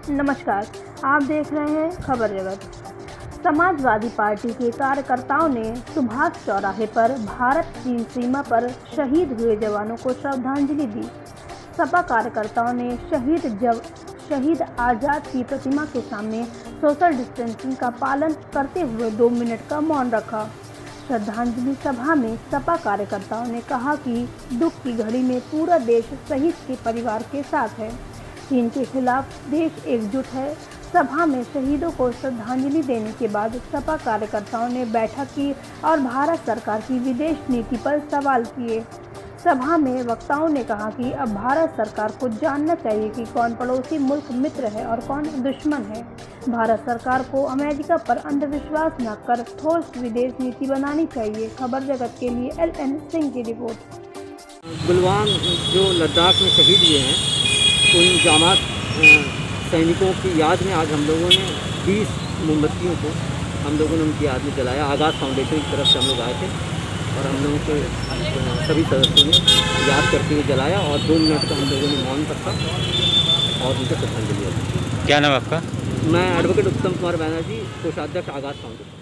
नमस्कार, आप देख रहे हैं खबर जगत। समाजवादी पार्टी के कार्यकर्ताओं ने सुभाष चौराहे पर भारत चीन सीमा पर शहीद हुए जवानों को श्रद्धांजलि दी। सपा कार्यकर्ताओं ने शहीद आजाद की प्रतिमा के सामने सोशल डिस्टेंसिंग का पालन करते हुए 2 मिनट का मौन रखा। श्रद्धांजलि सभा में सपा कार्यकर्ताओं ने कहा कि दुख की घड़ी में पूरा देश शहीद के परिवार के साथ है। चीन के खिलाफ देश एकजुट है। सभा में शहीदों को श्रद्धांजलि देने के बाद सपा कार्यकर्ताओं ने बैठक की और भारत सरकार की विदेश नीति पर सवाल किए। सभा में वक्ताओं ने कहा कि अब भारत सरकार को जानना चाहिए कि कौन पड़ोसी मुल्क मित्र है और कौन दुश्मन है। भारत सरकार को अमेरिका पर अंधविश्वास न कर ठोस विदेश नीति बनानी चाहिए। खबर जगत के लिए LN सिंह की रिपोर्ट। गुलवान जो लद्दाख में शहीद हुए हैं, उन जामात सैनिकों की याद में आज हम लोगों ने 20 मोमबत्तियों को हम लोगों ने उनकी याद में जलाया। आगाज़ फाउंडेशन की तरफ से हम लोग आए थे और हम लोगों के सभी सदस्यों ने याद करते हुए जलाया और 2 मिनट का हम लोगों ने मौन रखा और उनका श्रद्धांजलि दी। क्या नाम आपका? मैं एडवोकेट उत्तम कुमार बैनर्जी, कोषाध्यक्ष आगाज़ फाउंडेशन।